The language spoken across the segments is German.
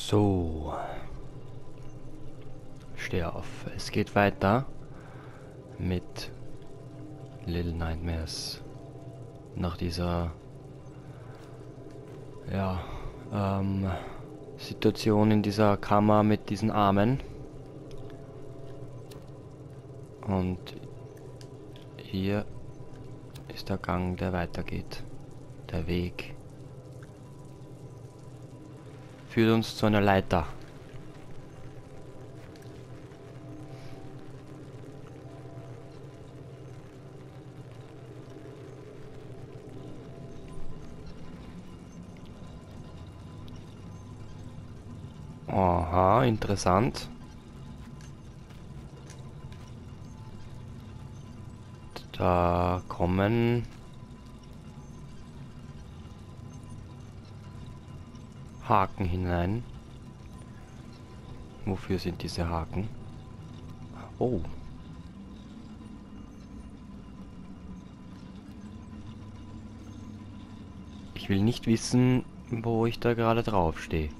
So, steh auf. Es geht weiter mit Little Nightmares. Nach dieser, ja, Situation in dieser Kammer mit diesen Armen. Und hier ist der Gang, der weitergeht. Der Weg führt uns zu einer Leiter. Aha, interessant. Da kommen Haken hinein. Wofür sind diese Haken? Oh. Ich will nicht wissen, wo ich da gerade drauf stehe.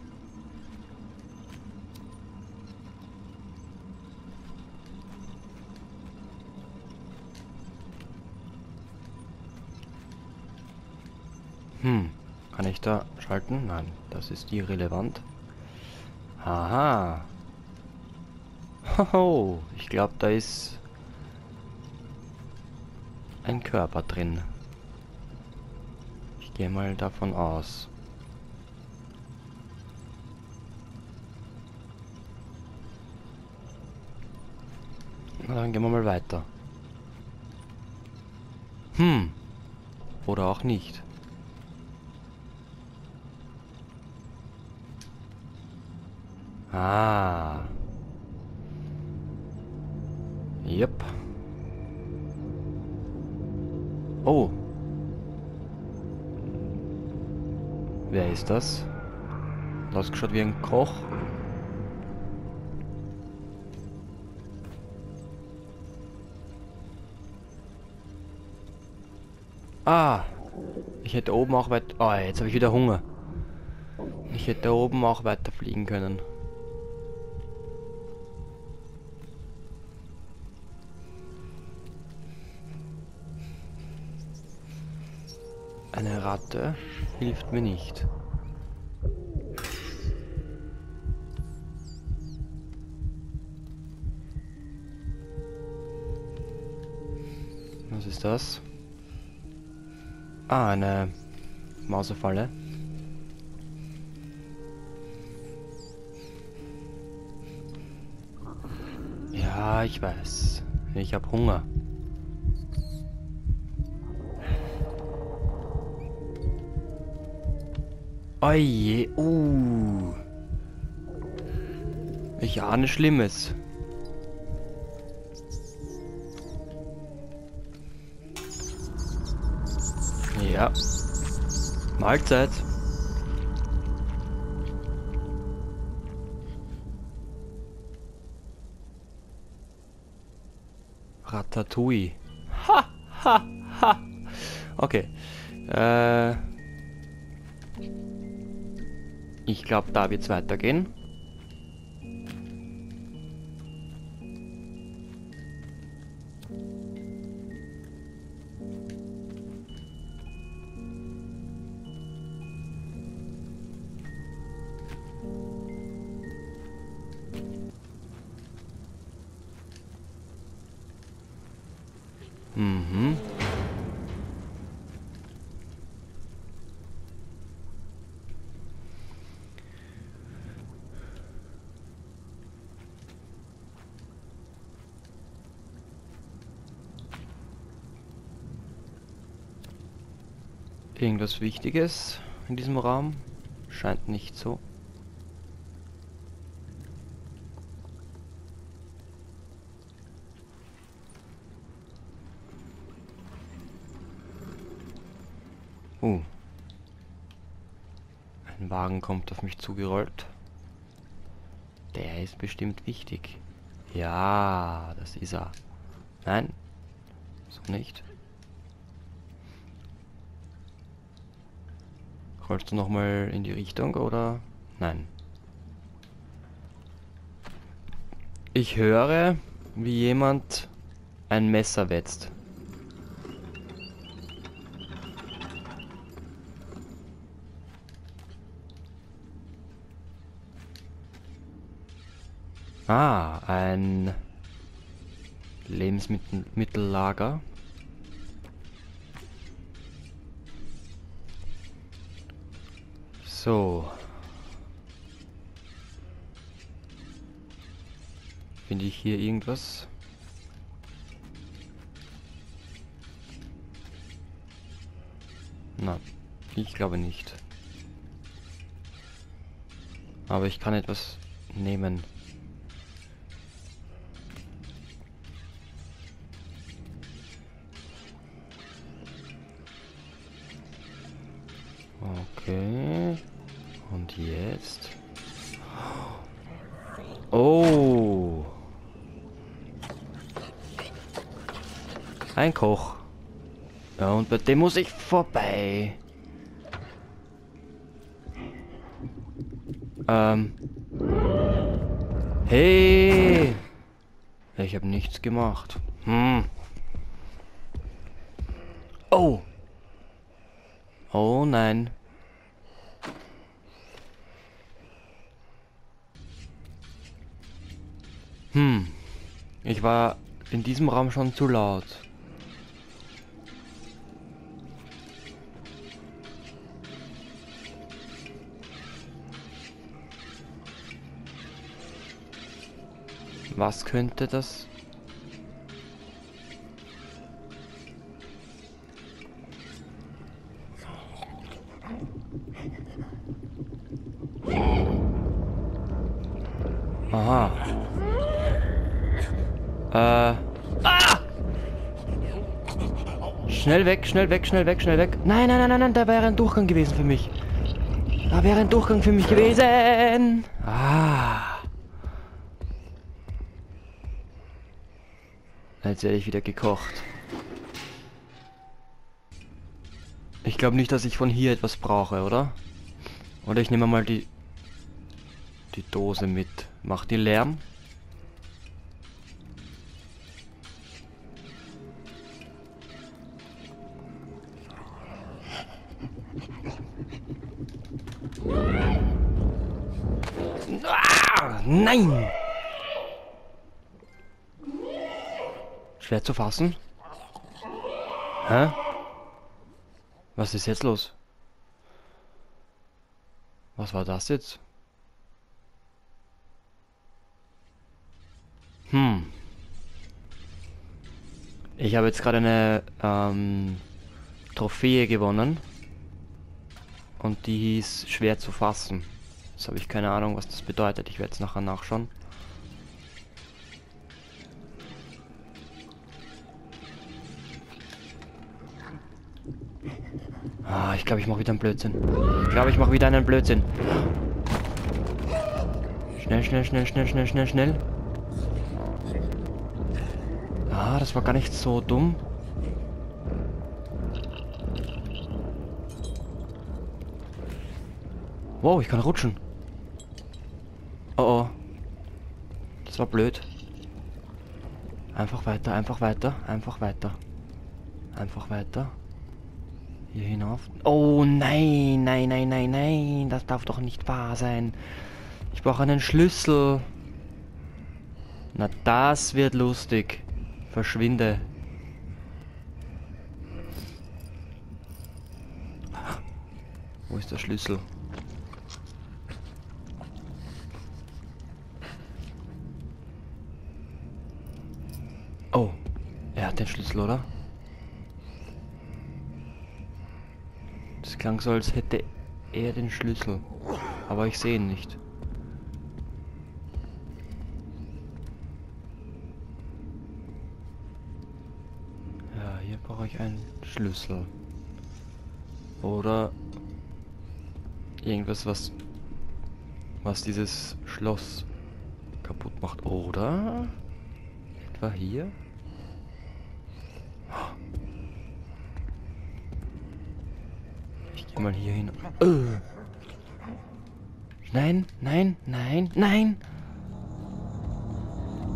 Kann ich da schalten? Nein, das ist irrelevant. Aha. Hoho, ich glaube, da ist ein Körper drin. Ich gehe mal davon aus. Na, dann gehen wir mal weiter. Oder auch nicht. Ah. Yep. Oh. Wer ist das? Ausgeschaut wie ein Koch. Ah. Ich hätte oben auch weit... Oh, jetzt habe ich wieder Hunger. Ich hätte oben auch weiter fliegen können. Eine Ratte hilft mir nicht. Was ist das? Ah, eine Mausefalle. Ja, ich weiß. Ich habe Hunger. Oje, ich ahne Schlimmes. Ja. Mahlzeit. Ratatouille. Ha, ha, ha. Okay. Ich glaube, da wird's weitergehen. Mhm. Irgendwas Wichtiges in diesem Raum? Scheint nicht so. Ein Wagen kommt auf mich zugerollt. Der ist bestimmt wichtig. Ja, das ist er. Nein, so nicht. Rollst du nochmal in die Richtung oder? Nein. Ich höre, wie jemand ein Messer wetzt. Ah, ein Lebensmittellager. So. Finde ich hier irgendwas? Na, ich glaube nicht. Aber ich kann etwas nehmen. Okay. Und jetzt? Oh. Ein Koch. Ja, und bei dem muss ich vorbei. Hey. Ich habe nichts gemacht. Oh. Oh nein. Ich war in diesem Raum schon zu laut. Was könnte das? Aha. Ah! Schnell weg, schnell weg, schnell weg, schnell weg. Nein, nein, nein, nein, nein, da wäre ein Durchgang gewesen für mich. Da wäre ein Durchgang für mich gewesen. Ah. Jetzt werde ich wieder gekocht. Ich glaube nicht, dass ich von hier etwas brauche, oder? Oder ich nehme mal die Dose mit. Macht die Lärm? Ah, nein! Schwer zu fassen. Hä? Was ist jetzt los? Was war das jetzt? Ich habe jetzt gerade eine Trophäe gewonnen. Und die hieß schwer zu fassen. Jetzt habe ich keine Ahnung, was das bedeutet. Ich werde es nachher nachschauen. Ah, ich glaube, ich mache wieder einen Blödsinn. Ich glaube, ich mache wieder einen Blödsinn. Schnell, schnell, schnell, schnell, schnell, schnell, schnell. Ah, das war gar nicht so dumm. Wow, ich kann rutschen. Oh oh. Das war blöd. Einfach weiter, einfach weiter, einfach weiter. Einfach weiter. Hier hinauf. Oh nein, nein, nein, nein, nein. Das darf doch nicht wahr sein. Ich brauche einen Schlüssel. Na, das wird lustig. Verschwinde. Wo ist der Schlüssel? Oh, er hat den Schlüssel, oder? Das klang so, als hätte er den Schlüssel. Aber ich sehe ihn nicht. Ja, hier brauche ich einen Schlüssel. Oder irgendwas, was dieses Schloss kaputt macht. Oder etwa hier? Ich gehe mal hier hin. Nein, nein, nein, nein!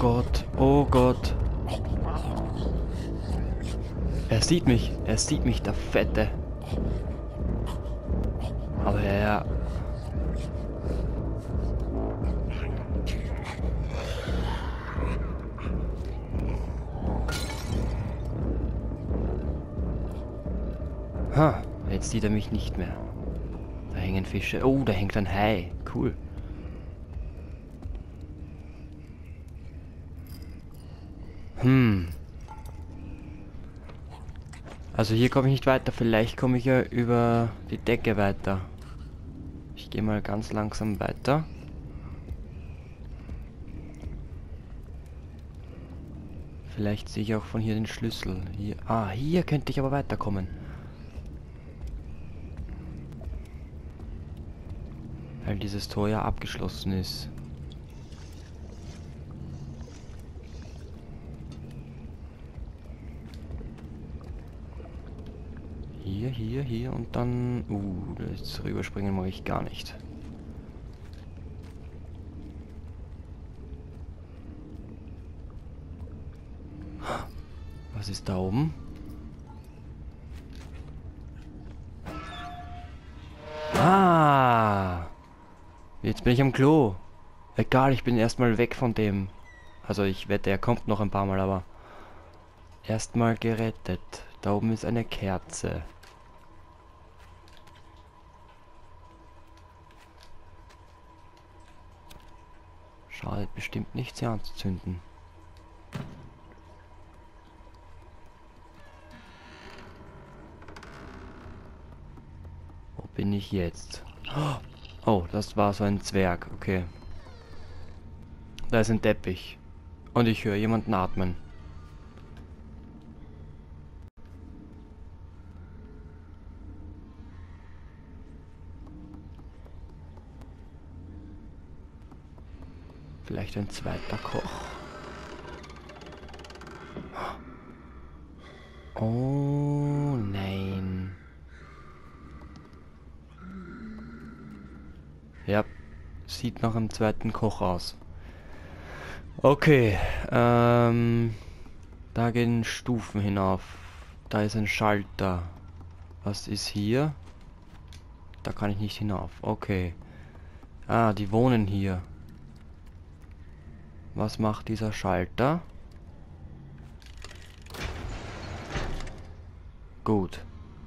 Gott, oh Gott. Er sieht mich, der Fette. Aber er... Ha, jetzt sieht er mich nicht mehr. Da hängen Fische. Oh, da hängt ein Hai. Cool. Also hier komme ich nicht weiter. Vielleicht komme ich ja über die Decke weiter. Ich gehe mal ganz langsam weiter. Vielleicht sehe ich auch von hier den Schlüssel. Hier. Ah, hier könnte ich aber weiterkommen. Weil dieses Tor ja abgeschlossen ist. Hier und dann... das rüberspringen mache ich gar nicht. Was ist da oben? Ah! Jetzt bin ich am Klo. Egal, ich bin erstmal weg von dem. Also ich wette, er kommt noch ein paar Mal, aber... Erstmal gerettet. Da oben ist eine Kerze. Schadet bestimmt nicht, sie anzuzünden. Wo bin ich jetzt? Oh, das war so ein Zwerg, okay. Da ist ein Teppich. Und ich höre jemanden atmen. Vielleicht ein zweiter Koch. Oh nein. Ja, sieht nach einem zweiten Koch aus. Okay, da gehen Stufen hinauf. Da ist ein Schalter. Was ist hier? Da kann ich nicht hinauf. Okay. Ah, die wohnen hier. Was macht dieser Schalter? Gut.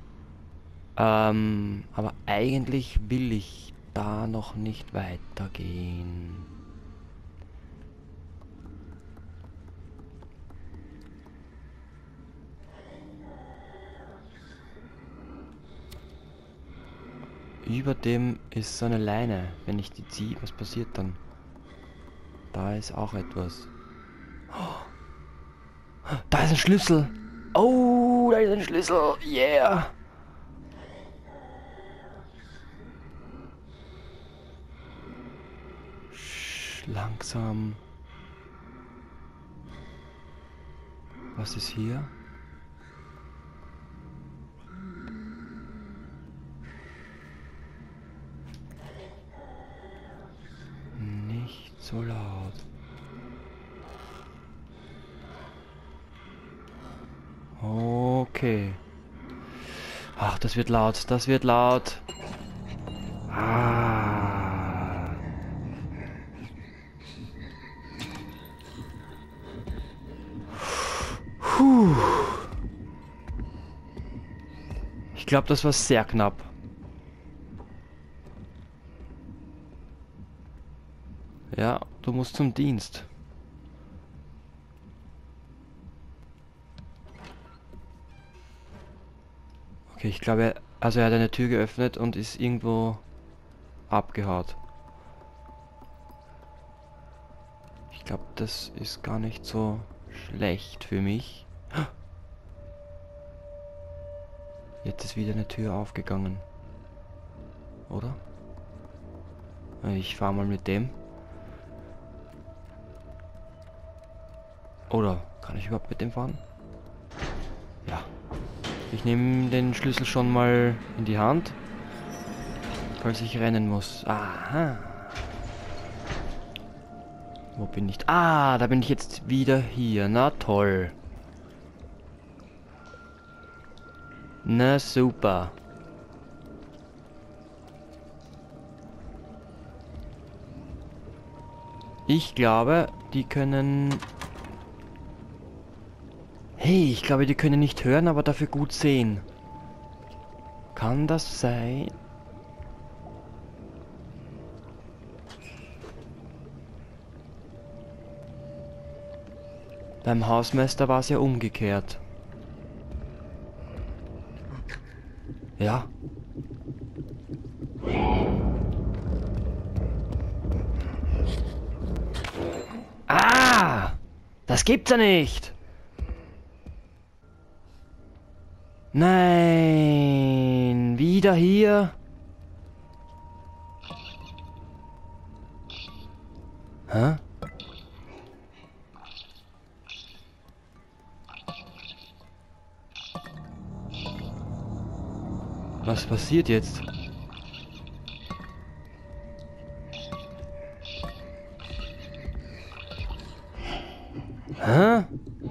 Aber eigentlich will ich da noch nicht weitergehen. Über dem ist so eine Leine. Wenn ich die ziehe, was passiert dann? Da ist auch etwas. Oh, da ist ein Schlüssel. Oh, da ist ein Schlüssel. Yeah. Langsam. Was ist hier? Nicht so laut. Okay. Ach, das wird laut. Das wird laut. Ah. Puh. Ich glaube, das war sehr knapp. Ja, du musst zum Dienst. Okay, ich glaube, also er hat eine Tür geöffnet und ist irgendwo abgehaut. Ich glaube, das ist gar nicht so schlecht für mich. Jetzt ist wieder eine Tür aufgegangen. Oder? Ich fahre mal mit dem. Oder kann ich überhaupt mit dem fahren? Ja. Ich nehme den Schlüssel schon mal in die Hand, falls ich rennen muss. Aha. Wo bin ich? Ah, da bin ich jetzt wieder hier. Na toll. Na super. Ich glaube, die können... Hey, ich glaube, die können nicht hören, aber dafür gut sehen. Kann das sein? Beim Hausmeister war es ja umgekehrt. Ja. Ah! Das gibt's ja nicht! Nein! Wieder hier? Hä? Was passiert jetzt? Hä?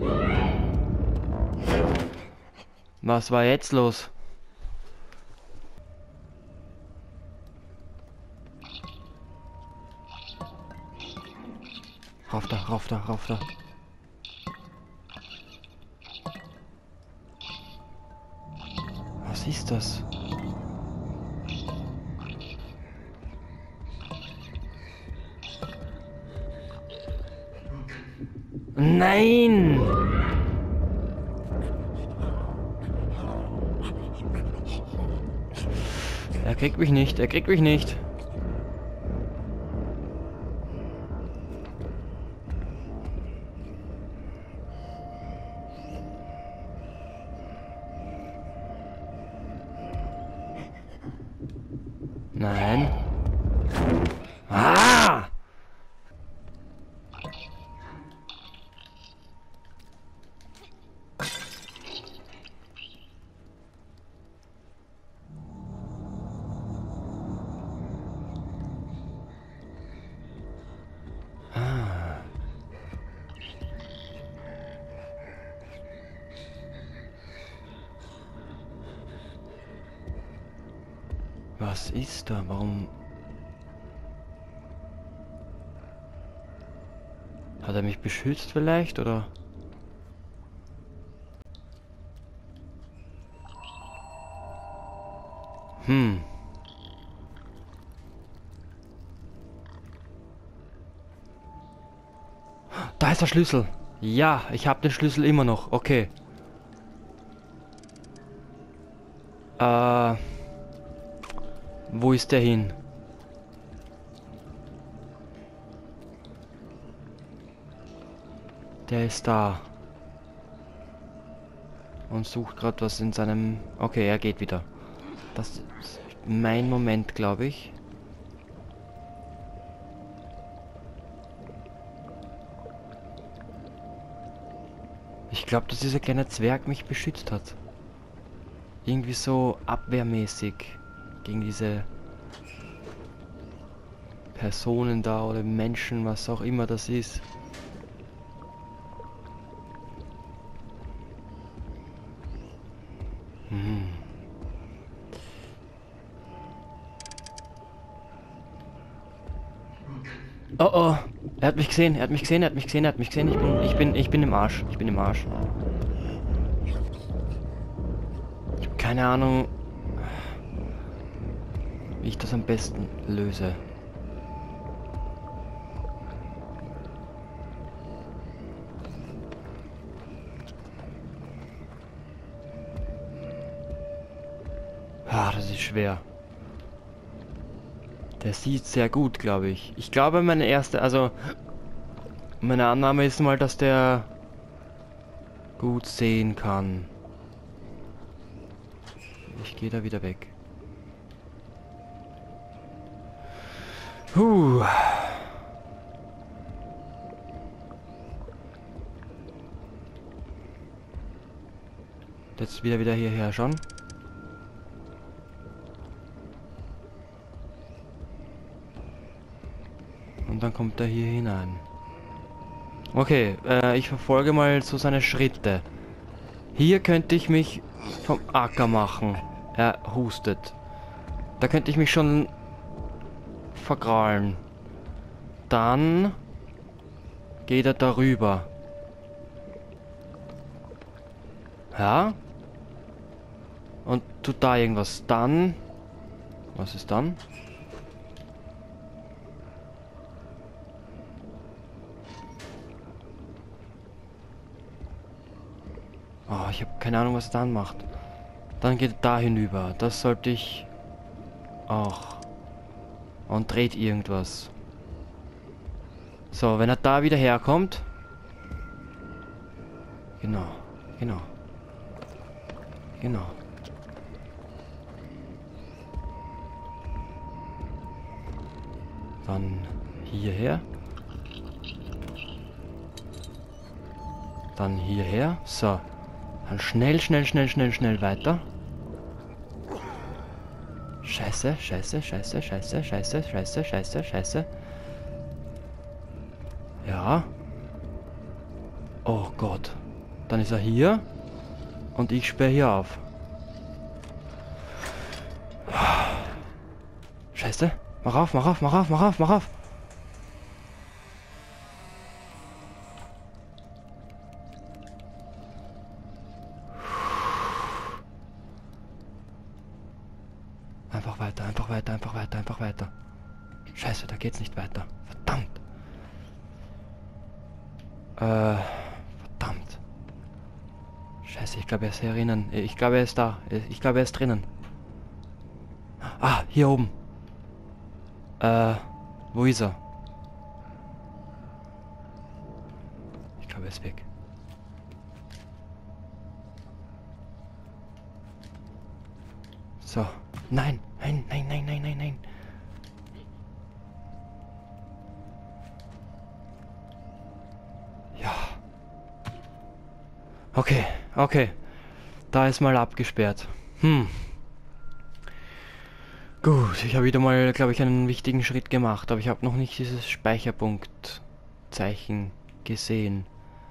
Was war jetzt los? Rauf da, rauf da, rauf da. Was ist das? Nein! Er kriegt mich nicht, er kriegt mich nicht. Nein. Ah! Was ist da? Warum... Hat er mich beschützt vielleicht, oder? Hm. Da ist der Schlüssel. Ja, ich habe den Schlüssel immer noch. Okay. Wo ist der hin? Der ist da. Und sucht gerade was in seinem... Okay, er geht wieder. Das ist mein Moment, glaube ich. Ich glaube, dass dieser kleine Zwerg mich beschützt hat. Irgendwie so abwehrmäßig gegen diese Personen da oder Menschen, was auch immer das ist. Hm. Oh oh, er hat mich gesehen, er hat mich gesehen, er hat mich gesehen, er hat mich gesehen. Ich bin im Arsch, ich bin im Arsch. Ich habe keine Ahnung, wie ich das am besten löse. Ah, das ist schwer. Der sieht sehr gut, glaube ich. Ich glaube, meine Annahme ist mal, dass der gut sehen kann. Ich gehe da wieder weg. Jetzt wieder hierher schon. Und dann kommt er hier hinein. Okay, ich verfolge mal so seine Schritte. Hier könnte ich mich vom Acker machen. Er hustet. Da könnte ich mich schon vergrahlen. Dann geht er darüber. Ja? Und tut da irgendwas. Dann... Was ist dann? Oh, ich habe keine Ahnung, was er dann macht. Dann geht er da hinüber. Das sollte ich auch. Und dreht irgendwas. So, wenn er da wieder herkommt. Genau, genau. Genau. Dann hierher. Dann hierher. So. Dann schnell, schnell, schnell, schnell, schnell weiter. Scheiße, scheiße, scheiße, scheiße, scheiße, scheiße, scheiße, scheiße. Ja. Oh Gott. Dann ist er hier. Und ich sperre hier auf. Scheiße. Mach auf, mach auf, mach auf, mach auf, mach auf. Einfach weiter, einfach weiter, einfach weiter, einfach weiter. Scheiße, da geht's nicht weiter. Verdammt. Verdammt. Scheiße, ich glaube, er ist hier drinnen. Ich glaube, er ist da. Ich glaube, er ist drinnen. Ah, hier oben. Wo ist er? Ich glaube, er ist weg. So. Nein, nein, nein, nein, nein, nein, nein. Ja. Okay, okay. Da ist mal abgesperrt. Gut, ich habe wieder mal, glaube ich, einen wichtigen Schritt gemacht, aber ich habe noch nicht dieses Speicherpunktzeichen gesehen.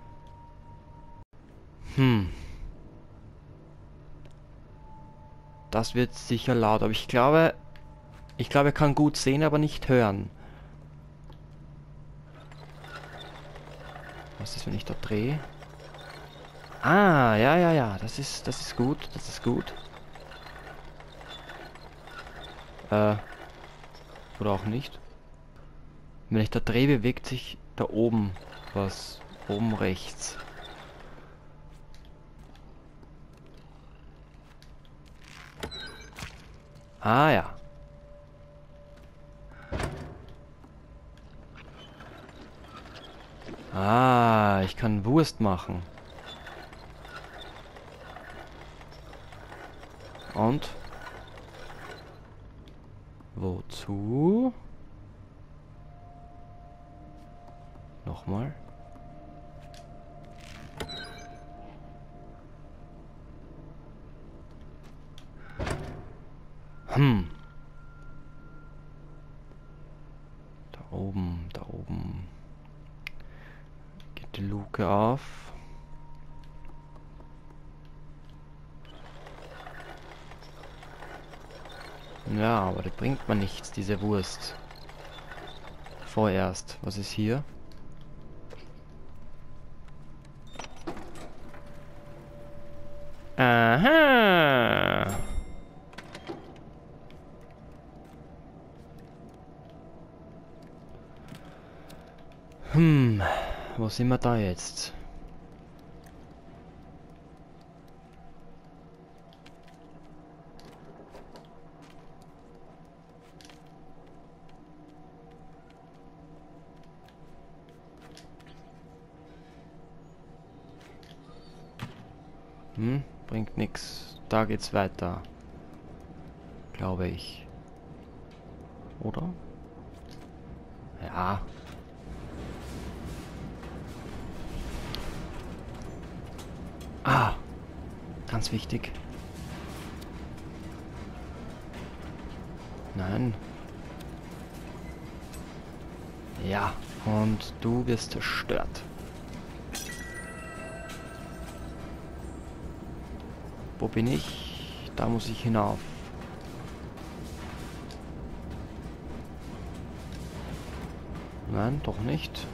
Das wird sicher laut, aber ich glaube, er kann gut sehen, aber nicht hören. Was ist, wenn ich da drehe? Ah, ja, ja, ja, das ist gut, das ist gut. Oder auch nicht. Wenn ich da drehe, bewegt sich da oben was. Oben rechts. Ah ja. Ah, ich kann Wurst machen. Und? Wozu? Nochmal. Da oben. Geht die Luke auf. Ja, aber das bringt mir nichts, diese Wurst. Vorerst. Was ist hier? Aha! Wo sind wir da jetzt? Bringt nix. Da geht's weiter. Glaube ich. Oder? Ja. Ah. Ganz wichtig. Nein. Ja. Und du wirst zerstört. Wo bin ich? Da muss ich hinauf. Nein, doch nicht.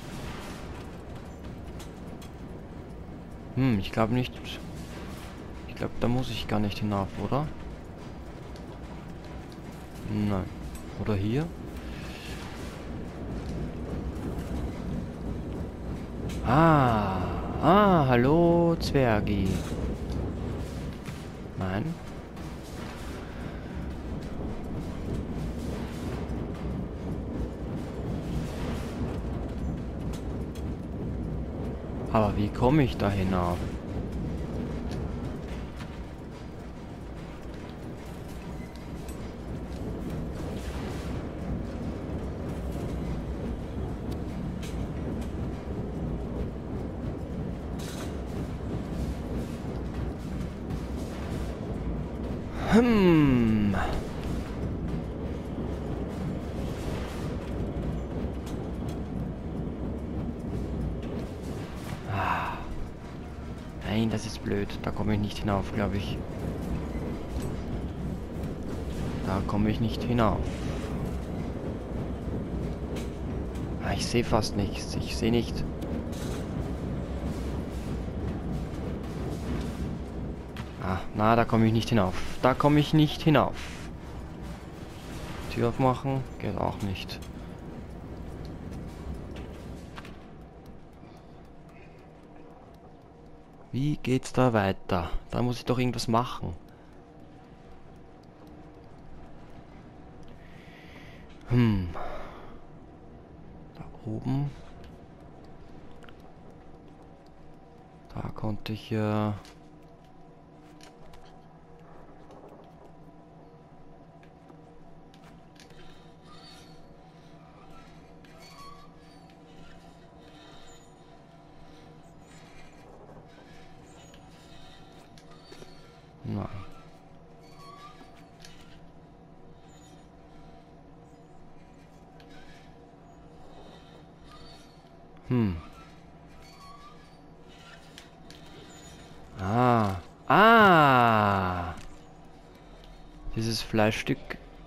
Ich glaube nicht. Ich glaube, da muss ich gar nicht hinauf, oder? Nein. Oder hier? Hallo, Zwergi. Nein. Aber wie komme ich da hinauf? Nein, das ist blöd. Da komme ich nicht hinauf, glaube ich. Da komme ich nicht hinauf. Ich sehe fast nichts. Ich sehe nicht. Na, da komme ich nicht hinauf. Da komme ich nicht hinauf. Tür aufmachen geht auch nicht. Wie geht's da weiter? Da muss ich doch irgendwas machen. Da oben. Da konnte ich ja... Nein. Dieses Fleischstück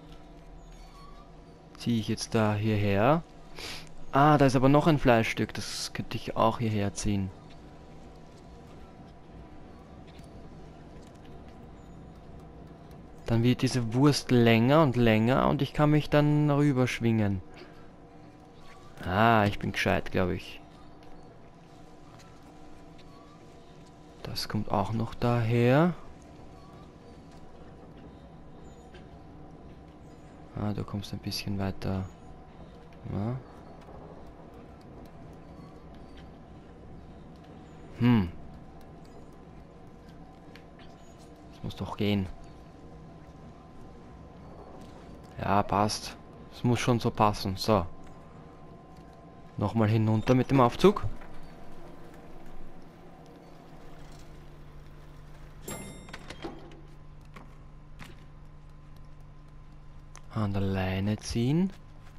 ziehe ich jetzt da hierher. Da ist aber noch ein Fleischstück. Das könnte ich auch hierher ziehen. Dann wird diese Wurst länger und länger und ich kann mich dann rüberschwingen. Ich bin gescheit, glaube ich. Das kommt auch noch daher. Du kommst ein bisschen weiter. Ja. Das muss doch gehen. Ja, passt. Es muss schon so passen. So. Nochmal hinunter mit dem Aufzug. An der Leine ziehen.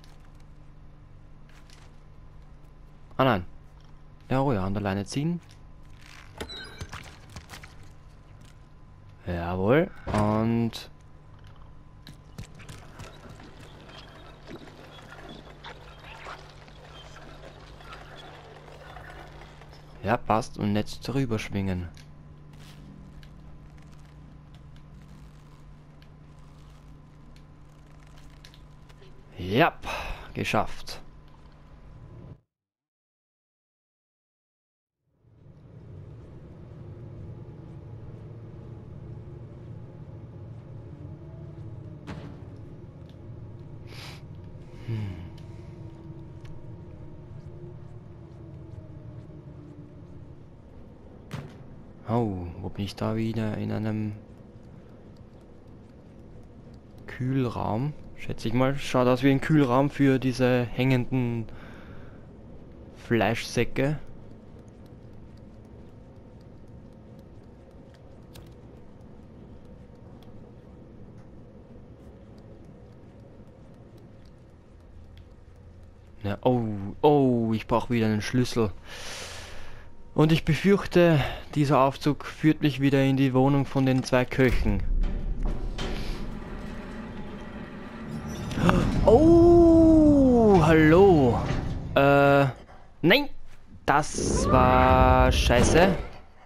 Nein. Ja, oh ja, an der Leine ziehen. Jawohl. Und... Ja, passt. Und jetzt drüber schwingen. Ja, geschafft. Oh, wo bin ich da wieder? In einem Kühlraum. Schätze ich mal. Schaut aus wie ein Kühlraum für diese hängenden Fleischsäcke. Ja, oh, ich brauche wieder einen Schlüssel. Und ich befürchte, dieser Aufzug führt mich wieder in die Wohnung von den 2 Köchen. Oh, hallo. Nein, das war scheiße.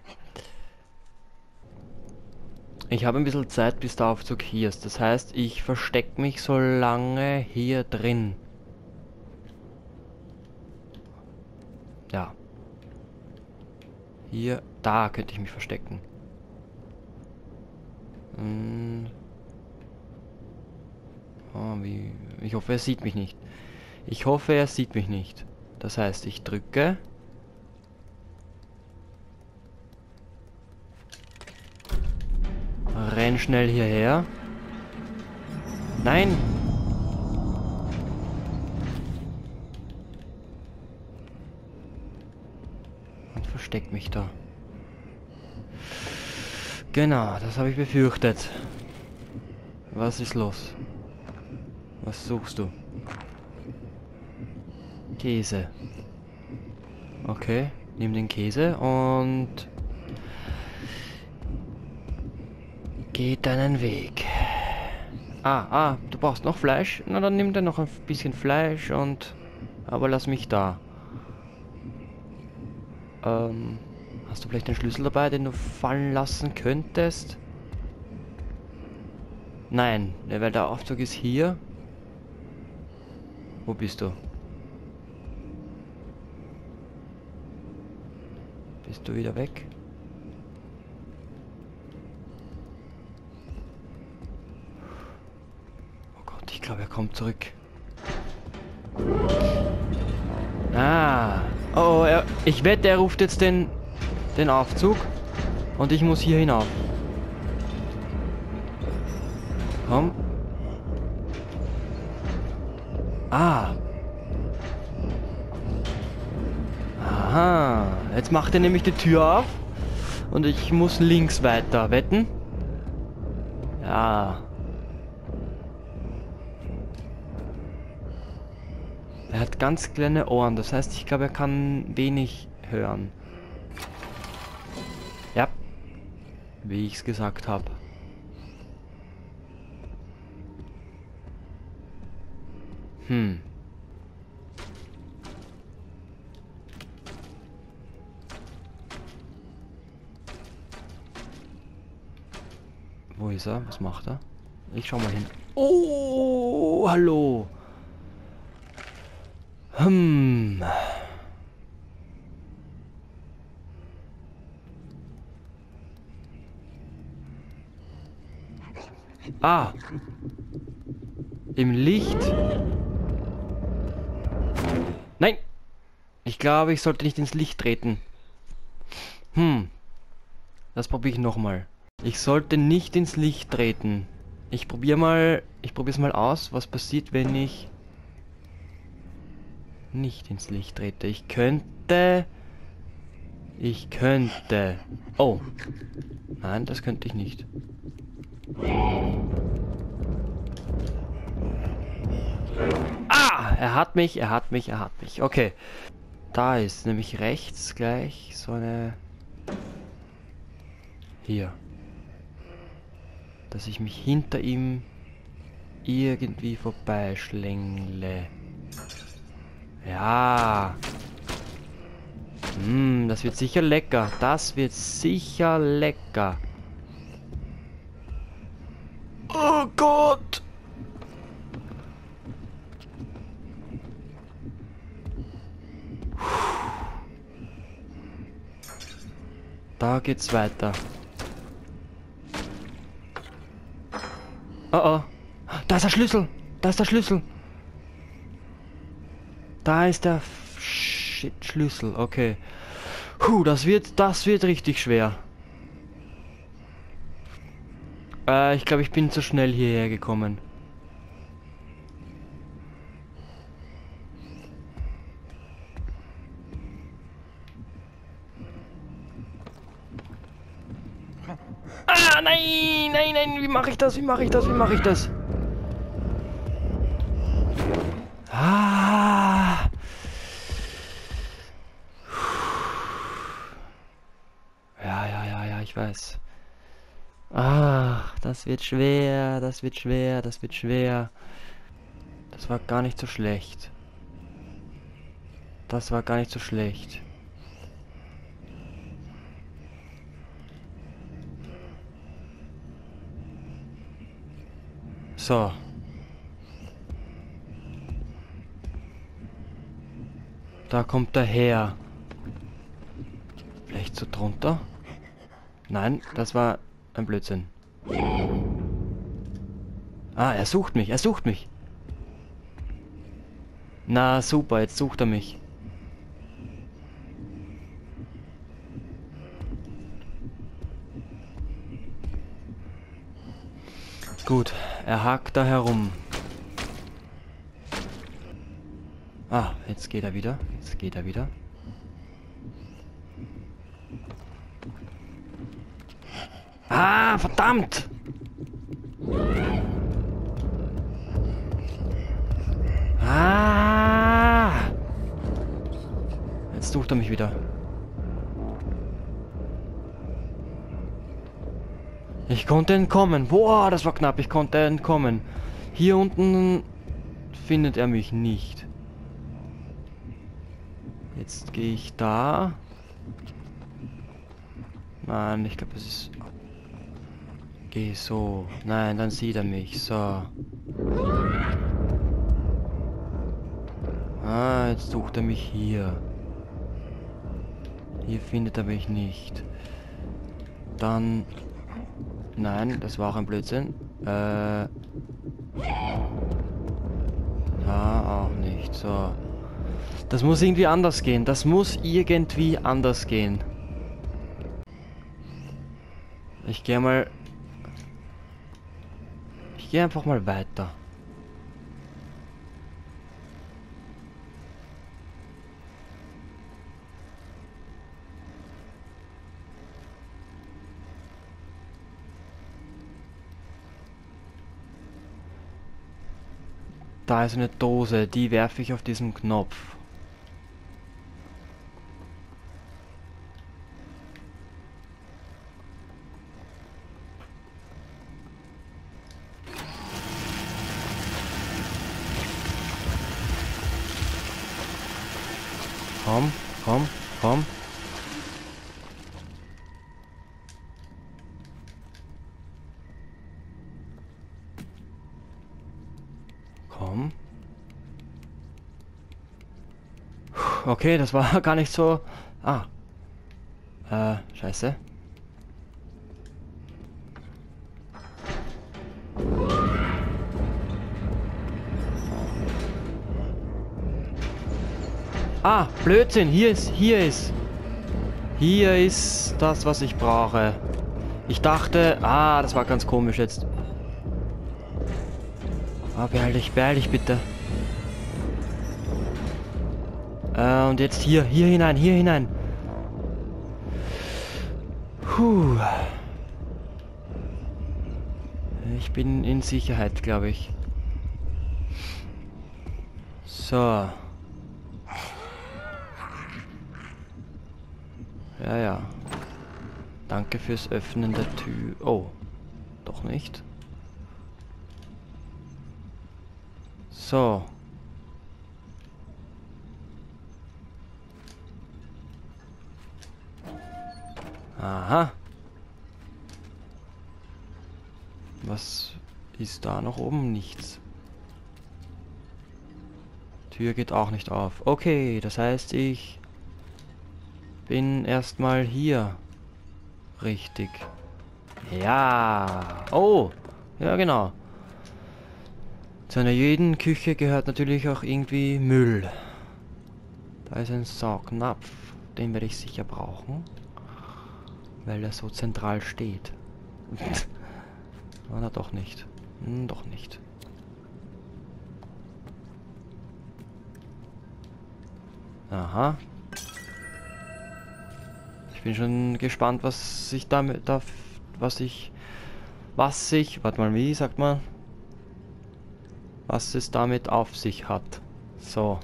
Ich habe ein bisschen Zeit, bis der Aufzug hier ist. Das heißt, ich verstecke mich so lange hier drin. Ja. Hier, da könnte ich mich verstecken. Oh, ich hoffe, er sieht mich nicht. Ich hoffe, er sieht mich nicht. Das heißt, ich drücke. Renn schnell hierher. Nein! Und versteck mich da. Genau, das habe ich befürchtet. Was ist los? Was suchst du? Käse. Okay, nimm den Käse und geh deinen Weg. Du brauchst noch Fleisch? Na, dann nimm dir noch ein bisschen Fleisch und... Aber lass mich da. Hast du vielleicht einen Schlüssel dabei, den du fallen lassen könntest? Nein, weil der Aufzug ist hier. Wo bist du? Bist du wieder weg? Oh Gott, ich glaube, er kommt zurück. Oh, ich wette, er ruft jetzt den Aufzug und ich muss hier hinauf. Komm. Aha. Jetzt macht er nämlich die Tür auf und ich muss links weiter. Wetten? Ja. Er hat ganz kleine Ohren, das heißt, ich glaube, er kann wenig hören. Ja. Wie ich es gesagt habe. Wo ist er? Was macht er? Ich schau mal hin. Oh, hallo. Im Licht. Nein. Ich glaube, ich sollte nicht ins Licht treten. Das probiere ich nochmal. Ich sollte nicht ins Licht treten. Ich probiere es mal aus, was passiert, wenn ich nicht ins Licht trete. Ich könnte. Oh. Nein, das könnte ich nicht. Er hat mich. Okay. Da ist nämlich rechts gleich so eine... Hier. Dass ich mich hinter ihm irgendwie vorbeischlängle. Ja. Das wird sicher lecker. Oh Gott! Da geht's weiter. Oh. Da ist der Schlüssel. Da ist der Schlüssel. Okay. Das wird richtig schwer. Ich glaube, ich bin zu schnell hierher gekommen. Nein, wie mache ich das? weiß. Ach, das wird schwer, das wird schwer, das wird schwer. Das war gar nicht so schlecht. Das war gar nicht so schlecht. So. Da kommt er her. Vielleicht so drunter? Nein, das war ein Blödsinn. Ah, er sucht mich, er sucht mich. Na super, jetzt sucht er mich. Gut, er hakt da herum. Ah, jetzt geht er wieder. Jetzt geht er wieder. Ah, verdammt! Ah! Jetzt sucht er mich wieder. Ich konnte entkommen. Boah, das war knapp. Ich konnte entkommen. Hier unten findet er mich nicht. Jetzt gehe ich da. Nein, ich glaube, es ist... Geh so. Nein, dann sieht er mich. So. Ah, jetzt sucht er mich hier. Hier findet er mich nicht. Dann... Nein, das war auch ein Blödsinn. Da auch nicht. So. Das muss irgendwie anders gehen. Das muss irgendwie anders gehen. Ich gehe mal... Ich gehe einfach mal weiter. Da ist eine Dose, die werfe ich auf diesen Knopf. Komm, komm, komm. Komm. Okay, das war gar nicht so... Ah. Scheiße. Ah, Blödsinn, hier ist das, was ich brauche. Ich dachte, das war ganz komisch jetzt. Ah, beeil dich bitte. Und jetzt hier hinein. Puh. Ich bin in Sicherheit, glaube ich. So. Ja. Danke fürs Öffnen der Tür. Oh, doch nicht. So. Aha. Was ist da noch oben? Nichts. Tür geht auch nicht auf. Okay, das heißt, ich bin erstmal hier. Richtig. Ja. Oh. Ja, genau. Zu einer jeden Küche gehört natürlich auch irgendwie Müll. Da ist ein Saugnapf. Den werde ich sicher brauchen. Weil er so zentral steht. Oder doch nicht. Doch nicht. Aha. Ich bin schon gespannt, was sich damit... warte mal, wie sagt man? Was es damit auf sich hat. So.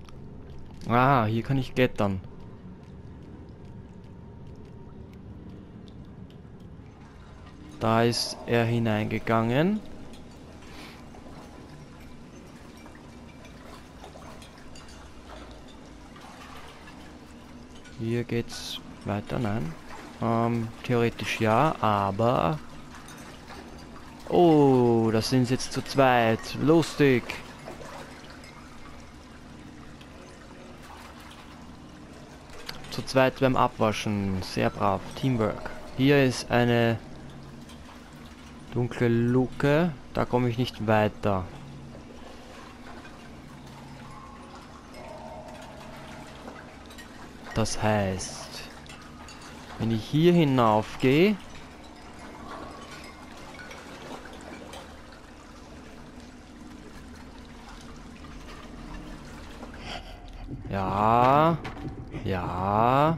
Ah, hier kann ich klettern. Da ist er hineingegangen. Hier geht's weiter, nein. Theoretisch ja, aber... Oh, das sind jetzt zu zweit. Lustig. Zu zweit beim Abwaschen. Sehr brav. Teamwork. Hier ist eine dunkle Luke. Da komme ich nicht weiter. Das heißt, wenn ich hier hinauf gehe, ja, ja.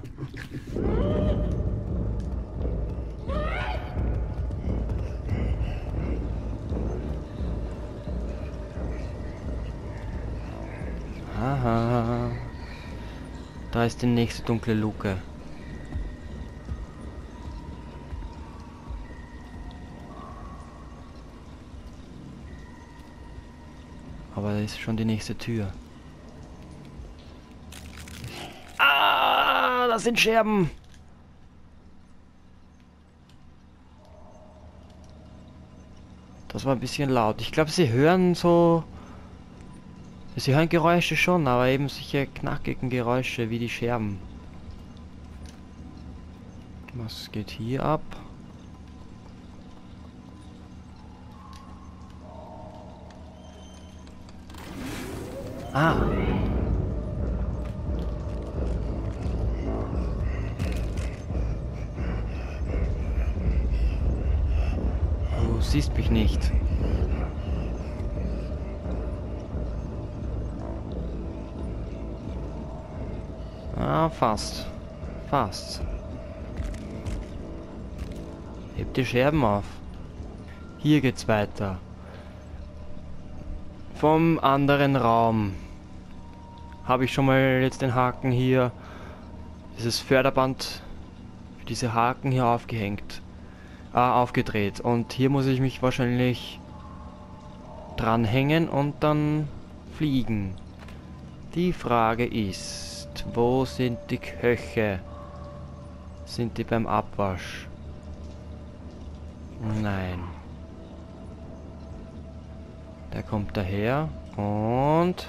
Haha. Da ist die nächste dunkle Luke. Aber da ist schon die nächste Tür. Ah, das sind Scherben. Das war ein bisschen laut. Ich glaube, sie hören so... Sie hören Geräusche schon, aber eben solche knackigen Geräusche wie die Scherben. Was geht hier ab? Ah! Du siehst mich nicht. Ah, fast. Fast. Heb die Scherben auf. Hier geht's weiter. Vom anderen Raum habe ich schon mal jetzt den Haken hier, dieses Förderband für diese Haken hier aufgehängt, aufgedreht. Und hier muss ich mich wahrscheinlich dranhängen und dann fliegen. Die Frage ist, wo sind die Köche? Sind die beim Abwasch? Nein. Der kommt daher und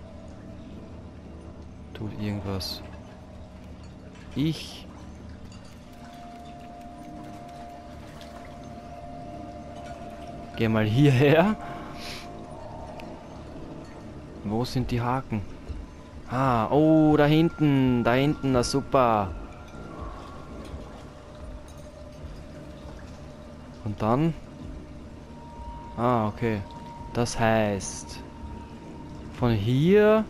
tut irgendwas. Ich gehe mal hierher. Wo sind die Haken? Ah, oh, da hinten, na super. Und dann? Ah, okay. Das heißt, von hier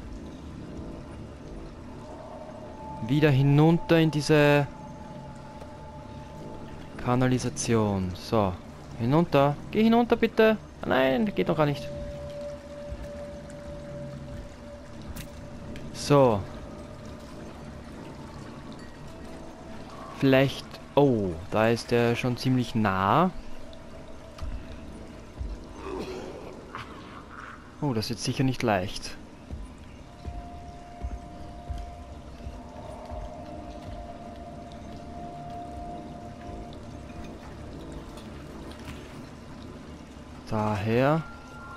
wieder hinunter in diese Kanalisation. So, hinunter. Geh hinunter bitte. Nein, geht doch gar nicht. So. Vielleicht... Oh, da ist er schon ziemlich nah. Oh, das ist jetzt sicher nicht leicht. Daher.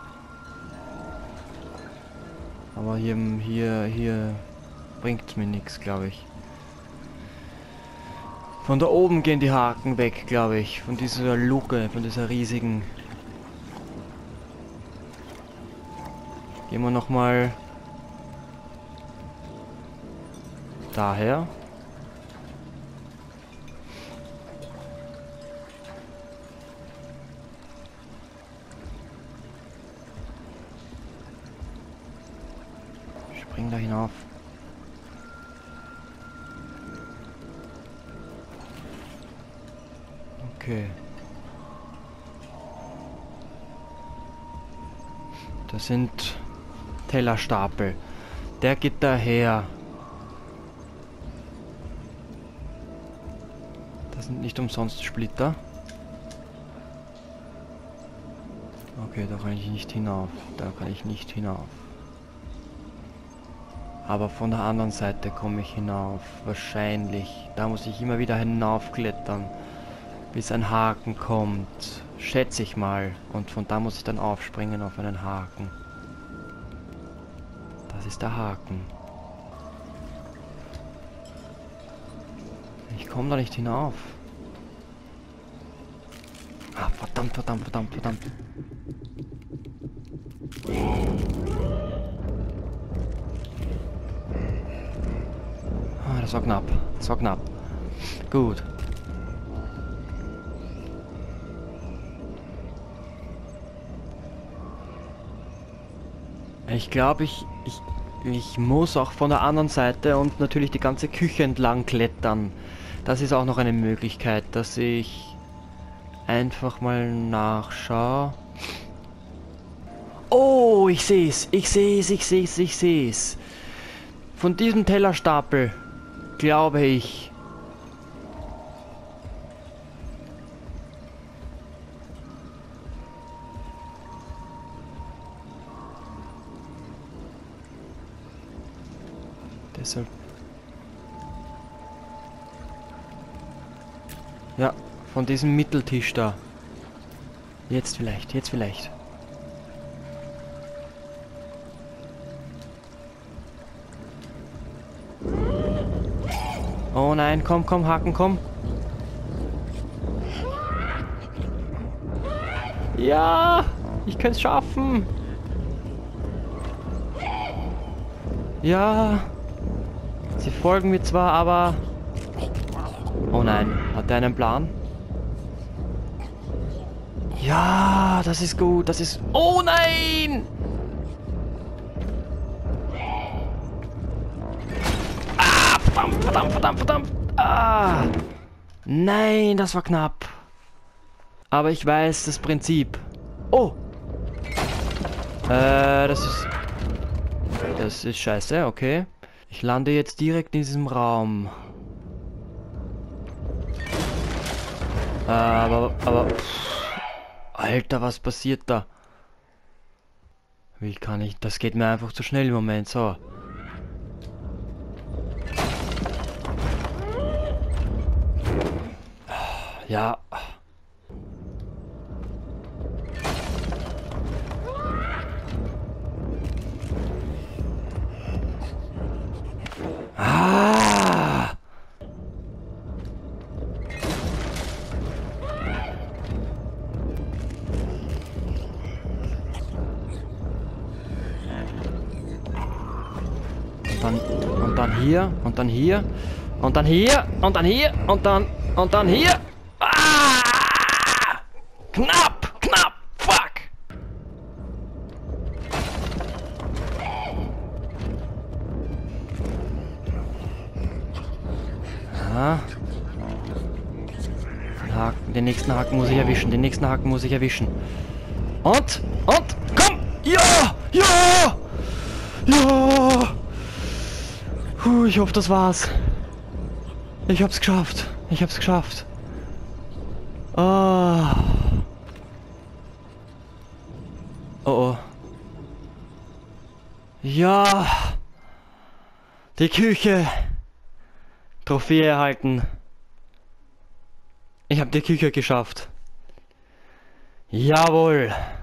Aber hier bringt mir nichts, glaube ich. Von da oben gehen die Haken weg, glaube ich. Von dieser Luke, von dieser riesigen. Gehen wir nochmal daher. Spring da hinauf. Okay. Das sind Tellerstapel. Der geht daher. Das sind nicht umsonst Splitter. Okay, da kann ich nicht hinauf. Da kann ich nicht hinauf. Aber von der anderen Seite komme ich hinauf. Wahrscheinlich. Da muss ich immer wieder hinaufklettern, bis ein Haken kommt. Schätze ich mal. Und von da muss ich dann aufspringen auf einen Haken. Das ist der Haken. Ich komme da nicht hinauf. Ah, verdammt, verdammt, verdammt, verdammt. Ah, das war knapp. Das war knapp. Gut. Ich glaube, ich muss auch von der anderen Seite und natürlich die ganze Küche entlang klettern. Das ist auch noch eine Möglichkeit, dass ich einfach mal nachschaue. Oh, ich sehe es. Ich sehe es, ich sehe es, ich sehe es. Von diesem Tellerstapel, glaube ich. Deshalb. Ja, von diesem Mitteltisch da. Jetzt vielleicht, jetzt vielleicht. Oh nein, komm, komm, Haken, komm. Ja, ich kann es schaffen. Ja. Sie folgen mir zwar, aber... Oh nein, hat er einen Plan? Ja, das ist gut, das ist... Oh nein! Ah, verdammt, verdammt, verdammt, verdammt! Ah! Nein, das war knapp. Aber ich weiß das Prinzip. Oh! Das ist... Das ist scheiße, okay. Ich lande jetzt direkt in diesem Raum. Aber... Alter, was passiert da? Wie kann ich... Das geht mir einfach zu schnell im Moment, so. Ja. Ah! Und dann hier, und dann hier, und dann hier, und dann hier, und dann hier. Ah! Knapp, knapp, fuck. Ah. Den nächsten Haken muss ich erwischen, den nächsten Haken muss ich erwischen. Und, komm! Ja! Ja! Ja! Puh, ich hoffe, das war's. Ich hab's geschafft. Ich hab's geschafft. Ah. Oh oh. Ja. Die Küche. Trophäe erhalten. Ich habe die Küche geschafft. Jawohl.